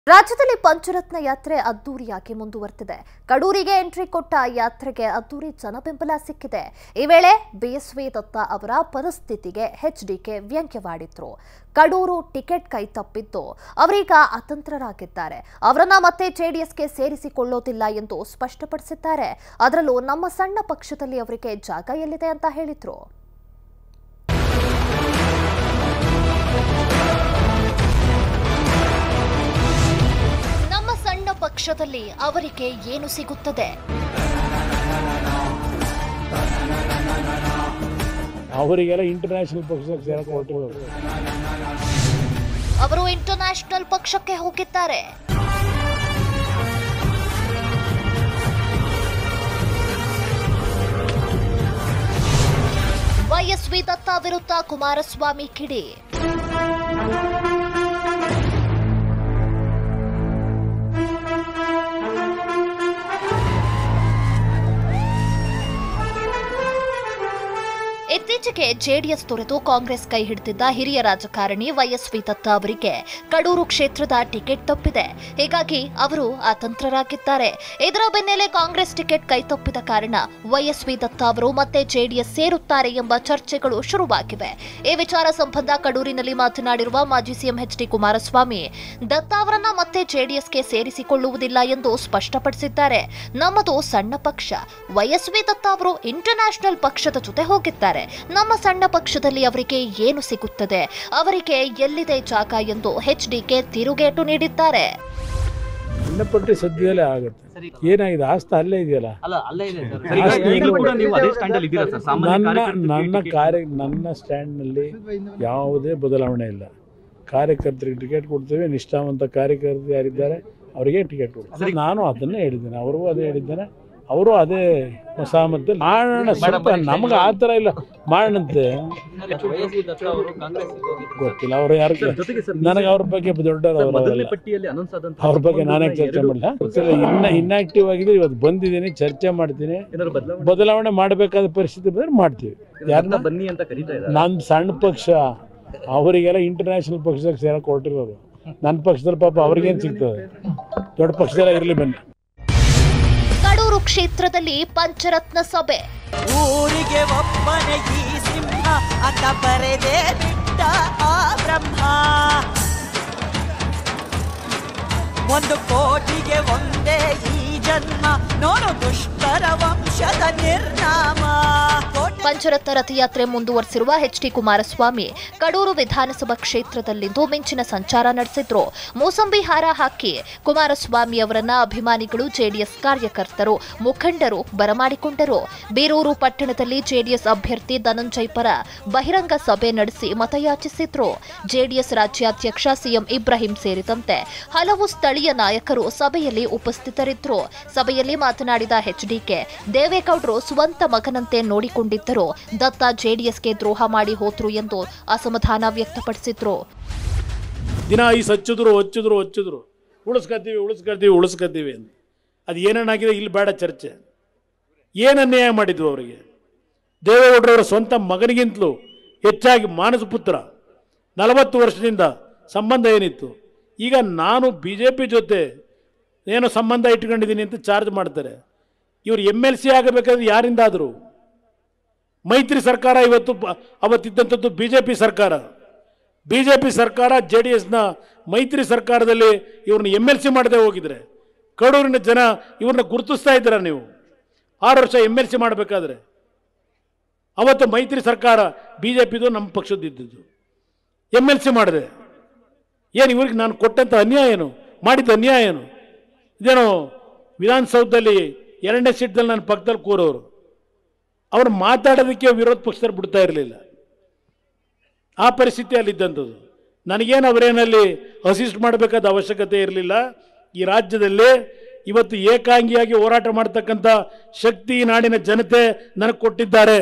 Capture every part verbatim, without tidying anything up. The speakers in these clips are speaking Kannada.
ರಾಜ್ಯದಲ್ಲಿ ಪಂಚರತ್ನ ಯಾತ್ರೆ ಅದ್ದೂರಿಯಾಗಿ ಮುಂದುವರೆದಿದೆ. ಕಡೂರಿಗೆ ಎಂಟ್ರಿ ಕೊಟ್ಟ ಯಾತ್ರೆಗೆ ಅದ್ದೂರಿ ಜನಬೆಂಬಲ ಸಿಕ್ಕಿದೆ. ಈ ವೇಳೆ ಬಿಎಸ್ವಿ ದತ್ತ ಅವರ ಪರಿಸ್ಥಿತಿಗೆ ಎಚ್ಡಿಕೆ ವ್ಯಂಗ್ಯವಾಡಿದ್ರು. ಕಡೂರು ಟಿಕೆಟ್ ಕೈ ತಪ್ಪಿದ್ದು ಅವರೀಗ ಅತಂತ್ರರಾಗಿದ್ದಾರೆ. ಅವರನ್ನ ಮತ್ತೆ ಜೆಡಿಎಸ್ಗೆ ಸೇರಿಸಿಕೊಳ್ಳೋದಿಲ್ಲ ಎಂದು ಸ್ಪಷ್ಟಪಡಿಸಿದ್ದಾರೆ. ಅದರಲ್ಲೂ ನಮ್ಮ ಸಣ್ಣ ಪಕ್ಷದಲ್ಲಿ ಅವರಿಗೆ ಜಾಗ ಎಲ್ಲಿದೆ ಅಂತ ಹೇಳಿದ್ರು. ಸಣ್ಣ ಪಕ್ಷದಲ್ಲಿ ಅವರಿಗೆ ಏನು ಸಿಗುತ್ತದೆ? ಅವರಿಗೆಲ್ಲ ಇಂಟರ್ನ್ಯಾಷನಲ್ ಪಕ್ಷಕ್ಕೆ ಸೇರಕ್ಕೆ ಹೊರಟಿರೋದು. ಅವರು ಇಂಟರ್ನ್ಯಾಷನಲ್ ಪಕ್ಷಕ್ಕೆ ಹೋಗಿದ್ದಾರೆ. ವೈಎಸ್ವಿ ದತ್ತ ವಿರುದ್ಧ ಕುಮಾರಸ್ವಾಮಿ ಕಿಡಿ. ಇತ್ತೀಚೆಗೆ ಜೆಡಿಎಸ್ ತೊರೆದು ಕಾಂಗ್ರೆಸ್ ಕೈ ಹಿಡಿದಿದ್ದ ಹಿರಿಯ ರಾಜಕಾರಣಿ ವೈಎಸ್ವಿ ದತ್ತ ಅವರಿಗೆ ಕಡೂರು ಕ್ಷೇತ್ರದ ಟಿಕೆಟ್ ತಪ್ಪಿದೆ. ಹೀಗಾಗಿ ಅವರು ಅತಂತ್ರರಾಗಿದ್ದಾರೆ. ಇದರ ಬೆನ್ನಲ್ಲೇ ಕಾಂಗ್ರೆಸ್ ಟಿಕೆಟ್ ಕೈ ತಪ್ಪಿದ ಕಾರಣ ವೈಎಸ್ವಿ ದತ್ತ ಅವರು ಮತ್ತೆ ಜೆಡಿಎಸ್ ಸೇರುತ್ತಾರೆ ಎಂಬ ಚರ್ಚೆಗಳು ಶುರುವಾಗಿವೆ. ಈ ವಿಚಾರ ಸಂಬಂಧ ಕಡೂರಿನಲ್ಲಿ ಮಾತನಾಡಿರುವ ಮಾಜಿ CM H D Kumaraswamy, Datta ಅವರನ್ನ ಮತ್ತೆ ಜೆಡಿಎಸ್ಗೆ ಸೇರಿಸಿಕೊಳ್ಳುವುದಿಲ್ಲ ಎಂದು ಸ್ಪಷ್ಟಪಡಿಸಿದ್ದಾರೆ. ನಮ್ಮದು ಸಣ್ಣ ಪಕ್ಷ. ವೈಎಸ್ವಿ ದತ್ತ ಅವರು ಇಂಟರ್ನ್ಯಾಷನಲ್ ಪಕ್ಷದ ಜೊತೆ ಹೋಗಿದ್ದಾರೆ. ನಮ್ಮ ಸಣ್ಣ ಪಕ್ಷದಲ್ಲಿ ಅವರಿಗೆ ಏನು ಸಿಗುತ್ತದೆ? ಅವರಿಗೆ ಎಲ್ಲಿದೆ ಜಾಗ ಎಂದು ಎಚ್ಡಿಕೆ ತಿರುಗೇಟು ನೀಡಿದ್ದಾರೆ. ಸಣ್ಣಪಟ್ಟಿ ಸದ್ಯದಲ್ಲೇ ಆಗುತ್ತೆ. ಏನಾಗಿದೆ? ಆಸ್ತಿ ಅಲ್ಲೇ ಇದೆಯಲ್ಲ. ನನ್ನ ನನ್ನ ಕಾರ್ಯ ನನ್ನ ಸ್ಟ್ಯಾಂಡ್ ನಲ್ಲಿ ಯಾವುದೇ ಬದಲಾವಣೆ ಇಲ್ಲ. ಕಾರ್ಯಕರ್ತರಿಗೆ ಟಿಕೆಟ್ ಕೊಡ್ತೇವೆ. ನಿಷ್ಠಾವಂತ ಕಾರ್ಯಕರ್ತರು ಯಾರಿದ್ದಾರೆ ಅವರಿಗೆ ಟಿಕೆಟ್ ಕೊಡ್ತೇವೆ. ನಾನು ಅದನ್ನೇ ಹೇಳಿದ್ದೇನೆ, ಅವ್ರಿಗೂ ಅದೇ ಹೇಳಿದ್ದೇನೆ. ಅವರು ಅದೇ ಸಹಮತದಲ್ಲಿ ಮಾಡೋಣ. ಸ್ವಲ್ಪ ನಮ್ಗೆ ಆ ಥರ ಇಲ್ಲ, ಮಾಡೋಣಂತೆ. ಗೊತ್ತಿಲ್ಲ ಅವ್ರು ಯಾರು, ನನಗೆ ಅವ್ರ ಬಗ್ಗೆ ದೊಡ್ಡವರು, ಅವ್ರ ಬಗ್ಗೆ ನಾನೇ ಚರ್ಚೆ ಮಾಡಿಲ್ಲ. ಇನ್ನ ಇನ್ಆಕ್ಟಿವ್ ಆಗಿದೆ. ಇವತ್ತು ಬಂದಿದ್ದೀನಿ, ಚರ್ಚೆ ಮಾಡ್ತೀನಿ. ಬದಲಾವಣೆ ಮಾಡಬೇಕಾದ ಪರಿಸ್ಥಿತಿ ಬಂದ್ರೆ ಮಾಡ್ತೀವಿ. ಯಾರನ್ನ ಬನ್ನಿ ಅಂತ ಕರೀತಾರೆ. ನನ್ನ ಸಣ್ಣ ಪಕ್ಷ, ಅವರಿಗೆಲ್ಲ ಇಂಟರ್ನ್ಯಾಷನಲ್ ಪಕ್ಷಕ್ಕೆ ಸೇರಕ್ಕೆ ಹೊರಟಿರೋದು. ನನ್ನ ಪಕ್ಷದಲ್ಲಿ ಪಾಪ ಅವ್ರಿಗೇನು ಸಿಗ್ತದೆ? ದೊಡ್ಡ ಪಕ್ಷದಲ್ಲ ಇರಲಿ, ಬನ್ನಿ. ಕಡೂರು ಕ್ಷೇತ್ರದಲ್ಲಿ ಪಂಚರತ್ನ ಸಭೆ. ಊರಿಗೆ ಒಬ್ಬನೇ ಈ ಸಿಂಹ ಅಂತ ಬರೆದೇ ಬಿಟ್ಟ ಆ ಬ್ರಹ್ಮ. ಒಂದು ಕೋಟಿಗೆ ಒಂದೇ ಈ ಜನ್ಮ, ನೋಡು ದುಷ್ಟರ ವಂಶದ ನಿರ್ನಾಮ. ಪಂಚರತ್ನ ರಥಯಾತ್ರೆ ಮುಂದುವರೆಸಿರುವ ಎಚ್ ಡಿ ಕುಮಾರಸ್ವಾಮಿ ಕಡೂರು ವಿಧಾನಸಭಾ ಕ್ಷೇತ್ರದಲ್ಲಿಂದು ಮಿಂಚಿನ ಸಂಚಾರ ನಡೆಸಿದ್ರು. ಮೂಸಂಬಿ ಹಾರ ಹಾಕಿ ಕುಮಾರಸ್ವಾಮಿ ಅವರನ್ನ ಅಭಿಮಾನಿಗಳು, ಜೆಡಿಎಸ್ ಕಾರ್ಯಕರ್ತರು, ಮುಖಂಡರು ಬರಮಾಡಿಕೊಂಡರು. ಬೀರೂರು ಪಟ್ಟಣದಲ್ಲಿ ಜೆಡಿಎಸ್ ಅಭ್ಯರ್ಥಿ ಧನಂಜಯ್ ಪರ ಬಹಿರಂಗ ಸಭೆ ನಡೆಸಿ ಮತಯಾಚಿಸಿದ್ರು. ಜೆಡಿಎಸ್ ರಾಜ್ಯಾಧ್ಯಕ್ಷ ಸಿಎಂ ಇಬ್ರಾಹಿಂ ಸೇರಿದಂತೆ ಹಲವು ಸ್ಥಳೀಯ ನಾಯಕರು ಸಭೆಯಲ್ಲಿ ಉಪಸ್ಥಿತರಿದ್ದರು. ಸಭೆಯಲ್ಲಿ ಮಾತನಾಡಿದ ಎಚ್ಡಿಕೆ, ದೇವೇಗೌಡರು ಸ್ವಂತ ಮಗನಂತೆ ನೋಡಿಕೊಂಡಿದ್ದರು. ದತ್ತ ಜೆಡಿಎಸ್ಗೆ ದ್ರೋಹ ಮಾಡಿ ಹೋದ್ರು ಎಂದು ಅಸಮಾಧಾನ ವ್ಯಕ್ತಪಡಿಸಿದ್ರು. ದಿನ ಈ ಹಚ್ಚಿದ್ರು ಹಚ್ಚಿದ್ರು ಹಚ್ಚಿದ್ರು ಉಳಿಸ್ಕೊತೀವಿ ಉಳಿಸ್ಕೊತೀವಿ ಉಳಿಸ್ಕೊತೀವಿ ಅಂತ. ಅದು ಏನೇನಾಗಿದೆ ಇಲ್ಲಿ ಬೇಡ ಚರ್ಚೆ. ಏನು ಅನ್ಯಾಯ ಮಾಡಿದ್ವು ಅವರಿಗೆ? ದೇವೇಗೌಡರವರ ಸ್ವಂತ ಮಗನಿಗಿಂತಲೂ ಹೆಚ್ಚಾಗಿ ಮಾನಸ ಪುತ್ರ. ನಲವತ್ತು ವರ್ಷದಿಂದ ಸಂಬಂಧ ಏನಿತ್ತು. ಈಗ ನಾನು ಬಿ ಜೆ ಪಿ ಜೊತೆ ಏನೋ ಸಂಬಂಧ ಇಟ್ಕೊಂಡಿದ್ದೀನಿ ಅಂತ ಚಾರ್ಜ್ ಮಾಡ್ತಾರೆ. ಇವರು ಎಮ್ ಎಲ್ ಸಿ ಆಗಬೇಕಾದ್ರೆ ಯಾರಿಂದಾದರೂ? ಮೈತ್ರಿ ಸರ್ಕಾರ ಇವತ್ತು ಅವತ್ತಿದ್ದಂಥದ್ದು ಬಿ ಜೆ ಪಿ ಸರ್ಕಾರ. ಬಿ ಜೆ ಪಿ ಸರ್ಕಾರ ಜೆ ಡಿ ಎಸ್ನ ಮೈತ್ರಿ ಸರ್ಕಾರದಲ್ಲಿ ಇವ್ರನ್ನ ಎಮ್ ಎಲ್ ಸಿ ಮಾಡದೆ ಹೋಗಿದ್ರೆ ಕಡೂರಿನ ಜನ ಇವ್ರನ್ನ ಗುರುತಿಸ್ತಾ ಇದ್ದೀರ ನೀವು? ಆರು ವರ್ಷ ಎಮ್ ಎಲ್ ಸಿ ಮಾಡಬೇಕಾದ್ರೆ ಅವತ್ತು ಮೈತ್ರಿ ಸರ್ಕಾರ ಬಿ ಜೆ ಪಿದು ನಮ್ಮ ಪಕ್ಷದಿದ್ದು ಎಮ್ ಎಲ್ ಸಿ ಮಾಡಿದೆ. ಏನು ಇವ್ರಿಗೆ ನಾನು ಕೊಟ್ಟಂಥ ಅನ್ಯಾಯ ಏನು? ಮಾಡಿದ್ದ ಅನ್ಯಾಯ ಏನು? ಇದೇನೋ ವಿಧಾನಸೌಧದಲ್ಲಿ ಎರಡನೇ ಸೀಟ್ದಲ್ಲಿ ನನ್ನ ಪಕ್ಕದಲ್ಲಿ ಕೂರೋರು, ಅವ್ರು ಮಾತಾಡೋದಕ್ಕೆ ವಿರೋಧ ಪಕ್ಷದವ್ರು ಬಿಡ್ತಾ ಇರಲಿಲ್ಲ. ಆ ಪರಿಸ್ಥಿತಿಯಲ್ಲಿದ್ದಂಥದ್ದು. ನನಗೇನು ಅವರೇನಲ್ಲಿ ಅಸಿಸ್ಟ್ ಮಾಡಬೇಕಾದ ಅವಶ್ಯಕತೆ ಇರಲಿಲ್ಲ. ಈ ರಾಜ್ಯದಲ್ಲಿ ಇವತ್ತು ಏಕಾಂಗಿಯಾಗಿ ಹೋರಾಟ ಮಾಡ್ತಕ್ಕಂಥ ಶಕ್ತಿ ನಾಡಿನ ಜನತೆ ನನಗೆ ಕೊಟ್ಟಿದ್ದಾರೆ.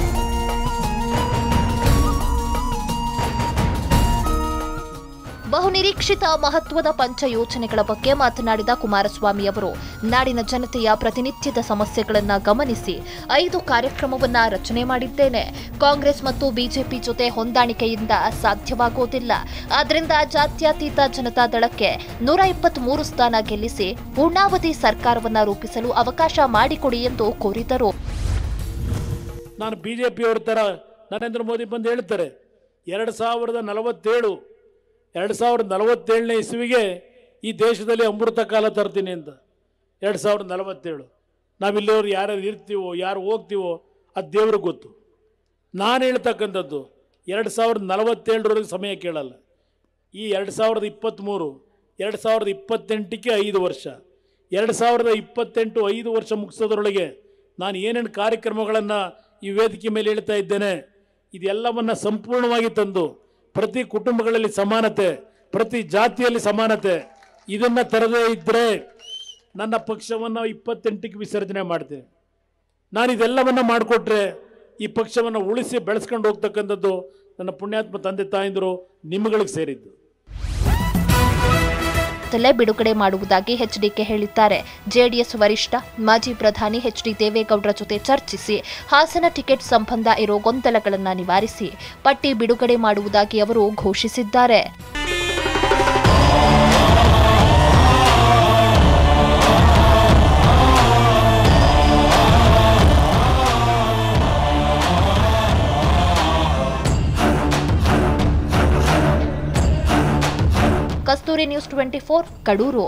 ಬಹು ನಿರೀಕ್ಷಿತ ಮಹತ್ವದ ಪಂಚ ಯೋಜನೆಗಳ ಬಗ್ಗೆ ಮಾತನಾಡಿದ ಕುಮಾರಸ್ವಾಮಿ ಅವರು ನಾಡಿನ ಜನತೆಯ ಪ್ರತಿನಿತ್ಯದ ಸಮಸ್ಯೆಗಳನ್ನು ಗಮನಿಸಿ ಐದು ಕಾರ್ಯಕ್ರಮವನ್ನ ರಚನೆ ಮಾಡಿದ್ದೇನೆ. ಕಾಂಗ್ರೆಸ್ ಮತ್ತು ಬಿಜೆಪಿ ಜೊತೆ ಹೊಂದಾಣಿಕೆಯಿಂದ ಸಾಧ್ಯವಾಗುವುದಿಲ್ಲ. ಆದ್ದರಿಂದ ಜಾತ್ಯತೀತ ಜನತಾ ದಳಕ್ಕೆ ನೂರ ಇಪ್ಪತ್ಮೂರು ಸ್ಥಾನ ಗೆಲ್ಲಿಸಿ ಪೂರ್ಣಾವಧಿ ಸರ್ಕಾರವನ್ನ ರೂಪಿಸಲು ಅವಕಾಶ ಮಾಡಿಕೊಡಿ ಎಂದು ಕೋರಿದರು. ನಾನು ಬಿಜೆಪಿಯವರ ತರ ನರೇಂದ್ರ ಮೋದಿ ಬಂದು ಹೇಳ್ತಾರೆ ಎರಡು ಸಾವಿರದ ನಲವತ್ತೇಳು ಎರಡು ಸಾವಿರದ ನಲವತ್ತೇಳನೇ ಇಸ್ವಿಗೆ ಈ ದೇಶದಲ್ಲಿ ಅಮೃತ ಕಾಲ ತರ್ತೀನಿ ಅಂತ. ಎರಡು ಸಾವಿರದ ನಲವತ್ತೇಳು ನಾವಿಲ್ಲಿಯವರು ಯಾರ್ಯಾರು ಇರ್ತೀವೋ ಯಾರು ಹೋಗ್ತೀವೋ ಅದು ದೇವ್ರಿಗೆ ಗೊತ್ತು. ನಾನು ಹೇಳ್ತಕ್ಕಂಥದ್ದು ಎರಡು ಸಾವಿರದ ನಲವತ್ತೇಳರವರೆಗೆ ಸಮಯ ಕೇಳಲ್ಲ. ಈ ಎರಡು ಸಾವಿರದ ಇಪ್ಪತ್ತ್ಮೂರು ಎರಡು ಸಾವಿರದ ಇಪ್ಪತ್ತೆಂಟಕ್ಕೆ ಐದು ವರ್ಷ ಎರಡು ಸಾವಿರದ ಇಪ್ಪತ್ತೆಂಟು ಐದು ವರ್ಷ ಮುಗಿಸೋದ್ರೊಳಗೆ ನಾನು ಏನೇನು ಕಾರ್ಯಕ್ರಮಗಳನ್ನು ಈ ವೇದಿಕೆ ಮೇಲೆ ಹೇಳ್ತಾ ಇದ್ದೇನೆ ಇದೆಲ್ಲವನ್ನು ಸಂಪೂರ್ಣವಾಗಿ ತಂದು ಪ್ರತಿ ಕುಟುಂಬಗಳಲ್ಲಿ ಸಮಾನತೆ, ಪ್ರತಿ ಜಾತಿಯಲ್ಲಿ ಸಮಾನತೆ ಇದನ್ನು ತರದೇ ಇದ್ದರೆ ನನ್ನ ಪಕ್ಷವನ್ನು ಇಪ್ಪತ್ತೆಂಟಕ್ಕೆ ವಿಸರ್ಜನೆ ಮಾಡ್ತೇನೆ. ನಾನು ಇದೆಲ್ಲವನ್ನು ಮಾಡಿಕೊಟ್ರೆ ಈ ಪಕ್ಷವನ್ನು ಉಳಿಸಿ ಬೆಳೆಸ್ಕೊಂಡು ಹೋಗ್ತಕ್ಕಂಥದ್ದು ನನ್ನ ಪುಣ್ಯಾತ್ಮ ತಂದೆ ತಾಯಂದಿರು ನಿಮ್ಮಗಳಿಗೆ ಸೇರಿದ್ದು. ಬಿಡುಗಡೆ ಮಾಡುವುದಾಗಿ ಎಚ್ಡಿಕೆ ಹೇಳಿದ್ದಾರೆ. ಜೆಡಿಎಸ್ ವರಿಷ್ಠ ಮಾಜಿ ಪ್ರಧಾನಿ ಎಚ್ಡಿ ದೇವೇಗೌಡರ ಜೊತೆ ಚರ್ಚಿಸಿ ಹಾಸನ ಟಿಕೆಟ್ ಸಂಬಂಧ ಇರೋ ಗೊಂದಲಗಳನ್ನು ನಿವಾರಿಸಿ ಪಟ್ಟಿ ಬಿಡುಗಡೆ ಮಾಡುವುದಾಗಿ ಅವರು ಘೋಷಿಸಿದ್ದಾರೆ. Kasturi news twenty four Kadur.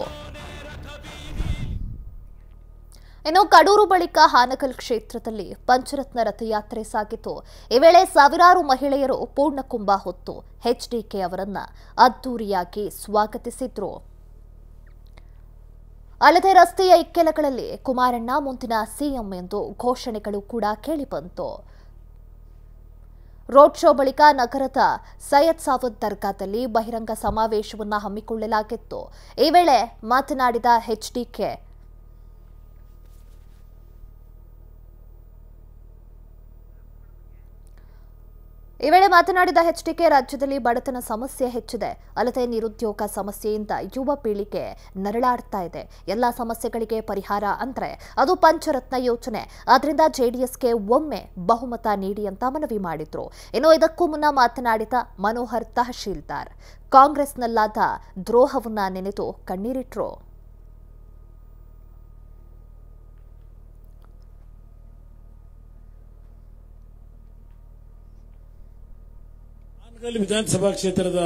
ಇನ್ನು ಕಡೂರು ಬಳಿಕ ಹಾನಗಲ್ ಕ್ಷೇತ್ರದಲ್ಲಿ ಪಂಚರತ್ನ ರಥಯಾತ್ರೆ ಸಾಗಿತು. ಈ ವೇಳೆ ಸಾವಿರಾರು ಮಹಿಳೆಯರು ಪೂರ್ಣಕುಂಭ ಹೊತ್ತು ಎಚ್ಡಿಕೆ ಅವರನ್ನ ಅದ್ದೂರಿಯಾಗಿ ಸ್ವಾಗತಿಸಿದ್ರು. ಅಲ್ಲದೆ ರಸ್ತೆಯ ಇಕ್ಕೆಲಗಳಲ್ಲಿ ಕುಮಾರಣ್ಣ ಮುಂದಿನ ಸಿಎಂ ಎಂದು ಘೋಷಣೆಗಳು ಕೂಡ ಕೇಳಿಬಂತು. ರೋಡ್ ಶೋ ಬಳಿಕ ನಗರದ ಸೈಯದ್ ಸಾವದ್ ದರ್ಗಾದಲ್ಲಿ ಬಹಿರಂಗ ಸಮಾವೇಶವನ್ನು ಹಮ್ಮಿಕೊಳ್ಳಲಾಗಿತ್ತು. ಈ ವೇಳೆ ಮಾತನಾಡಿದ ಎಚ್ಡಿಕೆ ಈ ವೇಳೆ ಮಾತನಾಡಿದ ಎಚ್ಡಿಕೆ ರಾಜ್ಯದಲ್ಲಿ ಬಡತನ ಸಮಸ್ಯೆ ಹೆಚ್ಚಿದೆ. ಅಲ್ಲದೆ ನಿರುದ್ಯೋಗ ಸಮಸ್ಯೆಯಿಂದ ಯುವ ಪೀಳಿಗೆ ನರಳಾಡ್ತಾ ಇದೆ. ಎಲ್ಲ ಸಮಸ್ಯೆಗಳಿಗೆ ಪರಿಹಾರ ಅಂದ್ರೆ ಅದು ಪಂಚರತ್ನ ಯೋಜನೆ. ಆದ್ರಿಂದ ಜೆಡಿಎಸ್ಗೆ ಒಮ್ಮೆ ಬಹುಮತ ನೀಡಿ ಅಂತ ಮನವಿ ಮಾಡಿದ್ರು. ಇನ್ನು ಇದಕ್ಕೂ ಮುನ್ನ ಮಾತನಾಡಿದ ಮನೋಹರ್ ತಹಶೀಲ್ದಾರ್ ಕಾಂಗ್ರೆಸ್ನಲ್ಲಾದ ದ್ರೋಹವನ್ನ ನೆನೆದು ಕಣ್ಣೀರಿಟ್ರು. ವಿಧಾನಸಭಾ ಕ್ಷೇತ್ರದ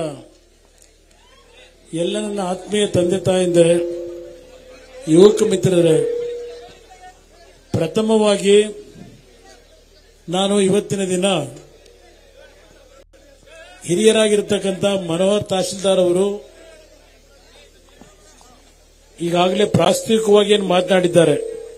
ಎಲ್ಲ ನನ್ನ ಆತ್ಮೀಯ ತಂದೆ ತಾಯಂದರೆ, ಯುವಕ ಮಿತ್ರರೇ, ಪ್ರಥಮವಾಗಿ ನಾನು ಇವತ್ತಿನ ದಿನ ಹಿರಿಯರಾಗಿರ್ತಕ್ಕಂಥ ಮನೋಹರ್ ತಹಶೀಲ್ದಾರ್ ಅವರು ಈಗಾಗಲೇ ಪ್ರಾಸ್ತಾವಿಕವಾಗಿ ಏನು ಮಾತನಾಡಿದ್ದಾರೆ.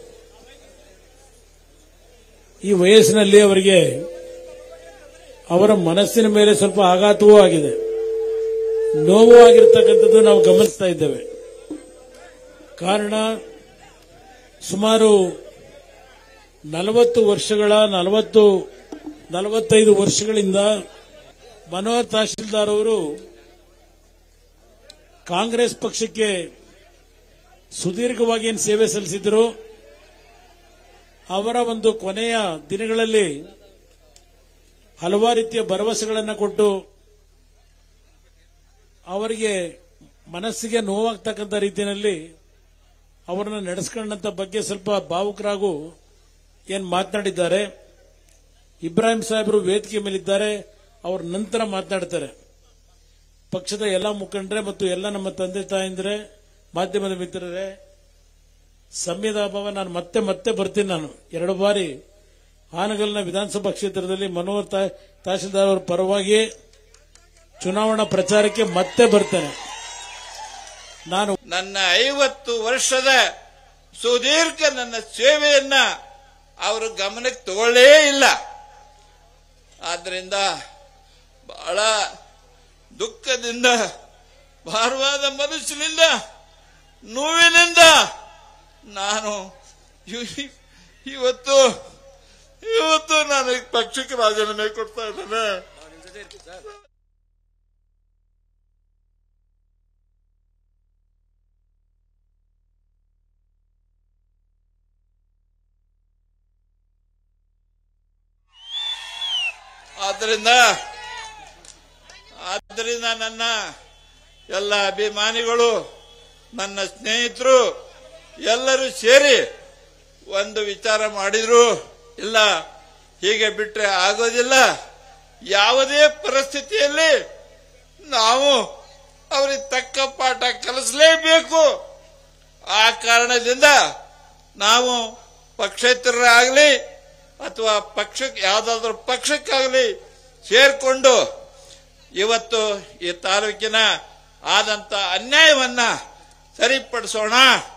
ಈ ವಯಸ್ಸಿನಲ್ಲಿ ಅವರಿಗೆ ಅವರ ಮನಸ್ಸಿನ ಮೇಲೆ ಸ್ವಲ್ಪ ಆಘಾತವೂ ಆಗಿದೆ, ನೋವು ಆಗಿರ್ತಕ್ಕಂಥದ್ದು ನಾವು ಗಮನಿಸ್ತಾ ಇದ್ದೇವೆ. ಕಾರಣ ಸುಮಾರು ನಲವತ್ತು ವರ್ಷಗಳ ನಲವತ್ತು ನಲವತ್ತೈದು ವರ್ಷಗಳಿಂದ ಮನೋಹರ್ ತಹಶೀಲ್ದಾರ್ ಅವರು ಕಾಂಗ್ರೆಸ್ ಪಕ್ಷಕ್ಕೆ ಸುದೀರ್ಘವಾಗಿ ಏನು ಸೇವೆ ಸಲ್ಲಿಸಿದ್ರು, ಅವರ ಒಂದು ಕೊನೆಯ ದಿನಗಳಲ್ಲಿ ಹಲವಾರು ರೀತಿಯ ಭರವಸೆಗಳನ್ನು ಕೊಟ್ಟು ಅವರಿಗೆ ಮನಸ್ಸಿಗೆ ನೋವಾಗ್ತಕ್ಕಂಥ ರೀತಿಯಲ್ಲಿ ಅವರನ್ನು ನಡೆಸ್ಕೊಂಡಂತ ಬಗ್ಗೆ ಸ್ವಲ್ಪ ಭಾವುಕರಾಗೂ ಏನು ಮಾತನಾಡಿದ್ದಾರೆ. ಇಬ್ರಾಹಿಂ ಸಾಹೇಬರು ವೇದಿಕೆ ಮೇಲಿದ್ದಾರೆ, ಅವ್ರ ನಂತರ ಮಾತನಾಡ್ತಾರೆ. ಪಕ್ಷದ ಎಲ್ಲ ಮುಖಂಡರೇ ಮತ್ತು ಎಲ್ಲ ನಮ್ಮ ತಂದೆ ತಾಯಂದ್ರೆ, ಮಾಧ್ಯಮದ ಮಿತ್ರರೇ, ಸಮಯದ ಅಭಾವ, ನಾನು ಮತ್ತೆ ಮತ್ತೆ ಬರ್ತೀನಿ. ನಾನು ಎರಡು ಬಾರಿ ಹಾನಗಲ್ನ ವಿಧಾನಸಭಾ ಕ್ಷೇತ್ರದಲ್ಲಿ ಮನೋಹರ್ ತಹಶೀಲ್ದಾರ್ ಅವರ ಪರವಾಗಿ ಚುನಾವಣಾ ಪ್ರಚಾರಕ್ಕೆ ಮತ್ತೆ ಬರ್ತೇನೆ. ನಾನು ನನ್ನ ಐವತ್ತು ವರ್ಷದ ಸುದೀರ್ಘ ನನ್ನ ಸೇವೆಯನ್ನ ಅವರು ಗಮನಕ್ಕೆ ತಗೊಳ್ಳೇ ಇಲ್ಲ. ಆದ್ರಿಂದ ಬಹಳ ದುಃಖದಿಂದ, ಭಾರವಾದ ಮನಸ್ಸಿನಿಂದ, ನೋವಿನಿಂದ ನಾನು ಇವತ್ತು ಇವತ್ತು ನಾನು ಪಕ್ಷಕ್ಕೆ ರಾಜೀನಾಮೆ ಕೊಡ್ತಾ ಇದ್ದೇನೆ. ಆದ್ದರಿಂದ ಆದ್ದರಿಂದ ನನ್ನ ಎಲ್ಲ ಅಭಿಮಾನಿಗಳು, ನನ್ನ ಸ್ನೇಹಿತರು ಎಲ್ಲರೂ ಸೇರಿ ಒಂದು ವಿಚಾರ ಮಾಡಿದ್ರು. ಇಲ್ಲ, ಹೀಗೆ ಬಿಟ್ರೆ ಆಗೋದಿಲ್ಲ, ಯಾವುದೇ ಪರಿಸ್ಥಿತಿಯಲ್ಲಿ ನಾವು ಅವರಿಗೆ ತಕ್ಕ ಪಾಠ ಕಲಿಸಲೇಬೇಕು. ಆ ಕಾರಣದಿಂದ ನಾವು ಪಕ್ಷೇತರರಾಗಲಿ ಅಥವಾ ಪಕ್ಷಕ್ಕೆ ಯಾವುದಾದ್ರೂ ಪಕ್ಷಕ್ಕಾಗಲಿ ಸೇರ್ಕೊಂಡು ಇವತ್ತು ಈ ತಾಲೂಕಿನ ಆದಂತ ಅನ್ಯಾಯವನ್ನ ಸರಿಪಡಿಸೋಣ.